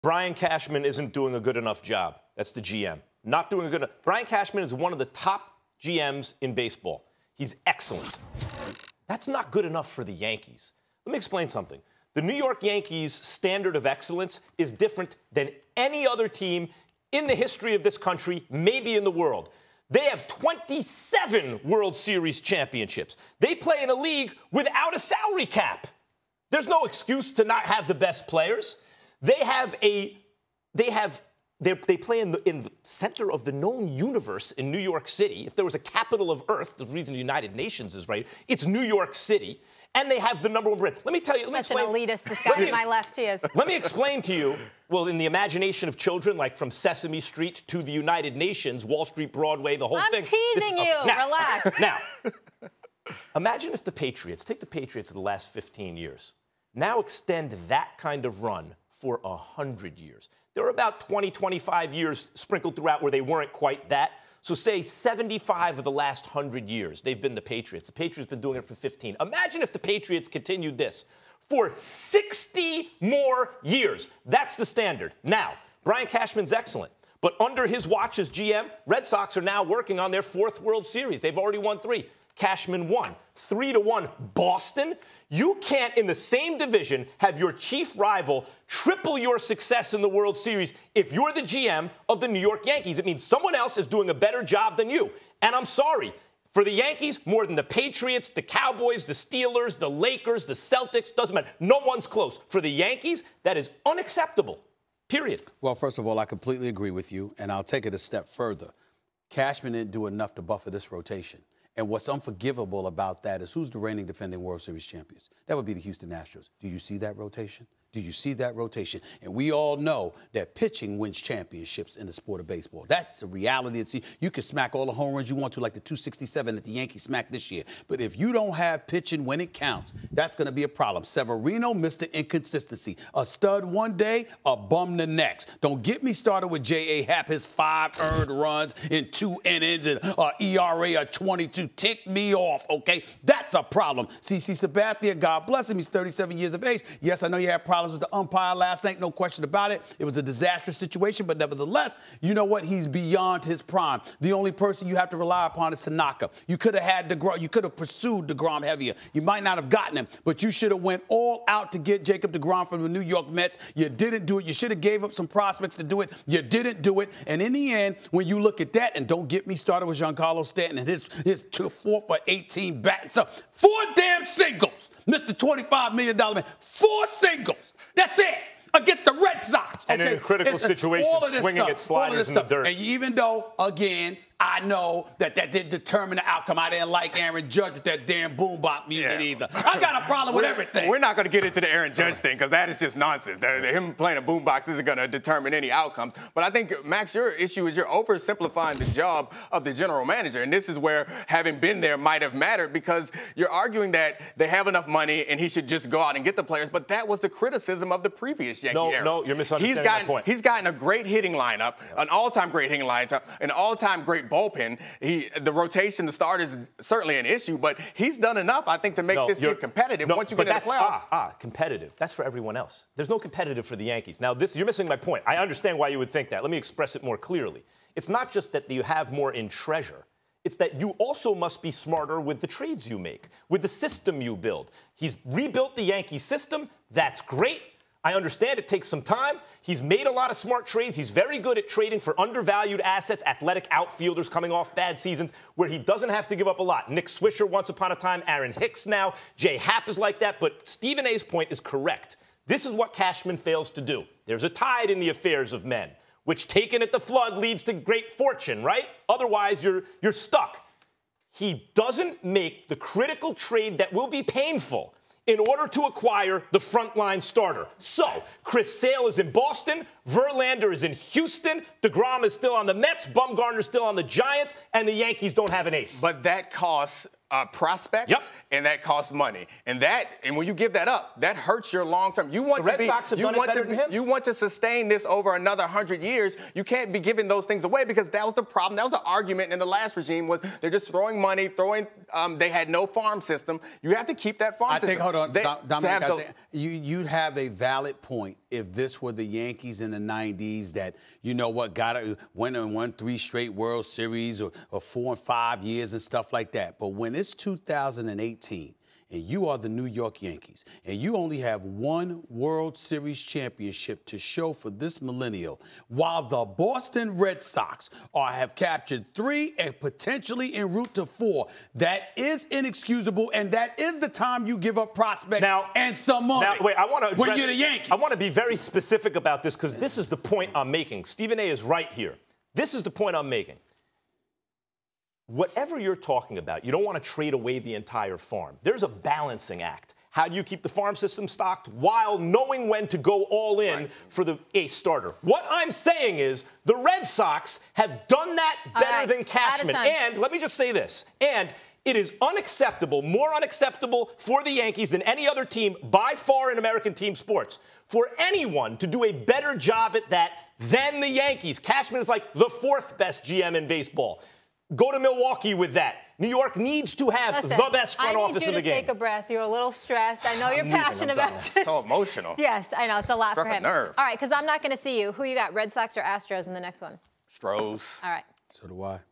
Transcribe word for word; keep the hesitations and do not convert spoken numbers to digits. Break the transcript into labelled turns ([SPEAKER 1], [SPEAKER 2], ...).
[SPEAKER 1] Brian Cashman isn't doing a good enough job. That's the G M. Not doing a good enough. Brian Cashman is one of the top G Ms in baseball. He's excellent. That's not good enough for the Yankees. Let me explain something. The New York Yankees' standard of excellence is different than any other team in the history of this country, maybe in the world. They have twenty-seven World Series championships. They play in a league without a salary cap. There's no excuse to not have the best players. They have a, they have, they play in the, in the center of the known universe in New York City. If there was a capital of Earth, the reason the United Nations is right, it's New York City. And they have the number one brand. Let me tell you. Let
[SPEAKER 2] Such
[SPEAKER 1] me
[SPEAKER 2] an elitist, this guy to my left he is.
[SPEAKER 1] Let me explain to you, well, in the imagination of children, like from Sesame Street to the United Nations, Wall Street, Broadway, the whole
[SPEAKER 2] I'm
[SPEAKER 1] thing.
[SPEAKER 2] I'm teasing
[SPEAKER 1] this,
[SPEAKER 2] you.
[SPEAKER 1] okay. Now,
[SPEAKER 2] Relax.
[SPEAKER 1] Now, imagine if the Patriots, take the Patriots of the last fifteen years, now extend that kind of run for one hundred years. There are about twenty, twenty-five years sprinkled throughout where they weren't quite that. So say seventy-five of the last one hundred years, they've been the Patriots. The Patriots have been doing it for fifteen. Imagine if the Patriots continued this for sixty more years. That's the standard. Now, Brian Cashman's excellent. But under his watch as G M, Red Sox are now working on their fourth World Series. They've already won three. Cashman won. Three to one Boston. You can't, in the same division, have your chief rival triple your success in the World Series if you're the G M of the New York Yankees. It means someone else is doing a better job than you. And I'm sorry. For the Yankees, more than the Patriots, the Cowboys, the Steelers, the Lakers, the Celtics, doesn't matter. No one's close. For the Yankees, that is unacceptable. Period.
[SPEAKER 3] Well, first of all, I completely agree with you, and I'll take it a step further. Cashman didn't do enough to buffer this rotation. And what's unforgivable about that is who's the reigning defending World Series champions? That would be the Houston Astros. Do you see that rotation? Do you see that rotation? And we all know that pitching wins championships in the sport of baseball. That's a reality. It's, you can smack all the home runs you want to, like the two sixty-seven that the Yankees smacked this year. But if you don't have pitching when it counts, that's going to be a problem. Severino missed the inconsistency. A stud one day, a bum the next. Don't get me started with J A. Happ, his five earned runs in two innings and uh, E R A of twenty-two. Tick me off, okay? That's a problem. C C Sabathia, God bless him, he's thirty-seven years of age. Yes, I know you had problems with the umpire last night, no question about it. It was a disastrous situation, but nevertheless, you know what? He's beyond his prime. The only person you have to rely upon is Tanaka. You could have had DeGrom, you could have pursued DeGrom heavier. You might not have gotten him, but you should have went all out to get Jacob DeGrom from the New York Mets. You didn't do it. You should have gave up some prospects to do it. You didn't do it. And in the end, when you look at that, and don't get me started with Giancarlo Stanton and his, his two, four for eighteen batting. So four damn singles, Mister twenty-five million dollars man. Four singles. That's it. Against the Red Sox.
[SPEAKER 1] Okay? And in a critical it's, situation, swinging at sliders in the dirt.
[SPEAKER 3] And even though, again, I know that that didn't determine the outcome. I didn't like Aaron Judge with that damn boombox music yeah. either. I got a problem with everything.
[SPEAKER 4] We're not going to get into the Aaron Judge thing because that is just nonsense. The, the, him playing a boombox isn't going to determine any outcomes. But I think, Max, your issue is you're oversimplifying the job of the general manager. And this is where having been there might have mattered because you're arguing that they have enough money and he should just go out and get the players. But that was the criticism of the previous Yankee
[SPEAKER 1] no,
[SPEAKER 4] era.
[SPEAKER 1] No, you're misunderstanding
[SPEAKER 4] he's gotten,
[SPEAKER 1] my point.
[SPEAKER 4] He's gotten a great hitting lineup, an all-time great hitting lineup, an all-time great bullpen. He, the rotation, the start is certainly an issue, but he's done enough, I think, to make no, this team competitive
[SPEAKER 1] no,
[SPEAKER 4] once you
[SPEAKER 1] but
[SPEAKER 4] get in
[SPEAKER 1] that's,
[SPEAKER 4] the playoffs.
[SPEAKER 1] Ah, ah, competitive. That's for everyone else. There's no competitive for the Yankees. Now, this you're missing my point. I understand why you would think that. Let me express it more clearly. It's not just that you have more in treasure. It's that you also must be smarter with the trades you make, with the system you build. He's rebuilt the Yankee system. That's great. I understand it takes some time. He's made a lot of smart trades. He's very good at trading for undervalued assets, athletic outfielders coming off bad seasons where he doesn't have to give up a lot. Nick Swisher once upon a time, Aaron Hicks now, Jay Happ is like that. But Stephen A's point is correct. This is what Cashman fails to do. There's a tide in the affairs of men, which taken at the flood leads to great fortune, right? Otherwise, you're, you're stuck. He doesn't make the critical trade that will be painful in order to acquire the frontline starter. So, Chris Sale is in Boston, Verlander is in Houston, DeGrom is still on the Mets, Bumgarner's still on the Giants, and the Yankees don't have an ace.
[SPEAKER 4] But that costs uh, prospects,
[SPEAKER 1] yep.
[SPEAKER 4] and that costs money. And that, and when you give that up, that hurts your long term. You want
[SPEAKER 1] the
[SPEAKER 4] to
[SPEAKER 1] Red
[SPEAKER 4] be,
[SPEAKER 1] Sox have
[SPEAKER 4] you
[SPEAKER 1] done
[SPEAKER 4] want
[SPEAKER 1] it better
[SPEAKER 4] to,
[SPEAKER 1] than him.
[SPEAKER 4] You want to sustain this over another hundred years. You can't be giving those things away because that was the problem. That was the argument in the last regime was they're just throwing money, throwing. Um, they had no farm system. You have to keep that farm
[SPEAKER 3] I
[SPEAKER 4] system.
[SPEAKER 3] think. Hold on,
[SPEAKER 4] they,
[SPEAKER 3] Dominic. I
[SPEAKER 4] the,
[SPEAKER 3] think you you'd have a valid point if this were the Yankees in the nineties that, you know what, got a, went and won three straight World Series or, or four and five years and stuff like that. But when it's two thousand eighteen, and you are the New York Yankees, and you only have one World Series championship to show for this millennial, while the Boston Red Sox are have captured three and potentially en route to four, that is inexcusable, and that is the time you give up prospects
[SPEAKER 1] now,
[SPEAKER 3] and some money.
[SPEAKER 1] Now, wait, I want to
[SPEAKER 3] when you're the Yankees.
[SPEAKER 1] I want to be very specific about this because this is the point I'm making. Stephen A. is right here. This is the point I'm making. Whatever you're talking about, you don't want to trade away the entire farm. There's a balancing act. How do you keep the farm system stocked while knowing when to go all in right. for the ace starter? What I'm saying is the Red Sox have done that better right. than Cashman. And let me just say this. And it is unacceptable, more unacceptable for the Yankees than any other team by far in American team sports, for anyone to do a better job at that than the Yankees. Cashman is like the fourth best G M in baseball. Go to Milwaukee with that. New York needs to have
[SPEAKER 2] Listen,
[SPEAKER 1] the best front office in the game.
[SPEAKER 2] I need you to take a breath. You're a little stressed. I know you're passionate about it.
[SPEAKER 4] So emotional.
[SPEAKER 2] Yes, I know. It's a lot
[SPEAKER 4] Struck
[SPEAKER 2] for him.
[SPEAKER 4] A nerve.
[SPEAKER 2] All right, because I'm not going to see you. Who you got, Red Sox or Astros in the next one?
[SPEAKER 4] Stros.
[SPEAKER 2] All right.
[SPEAKER 3] So do I.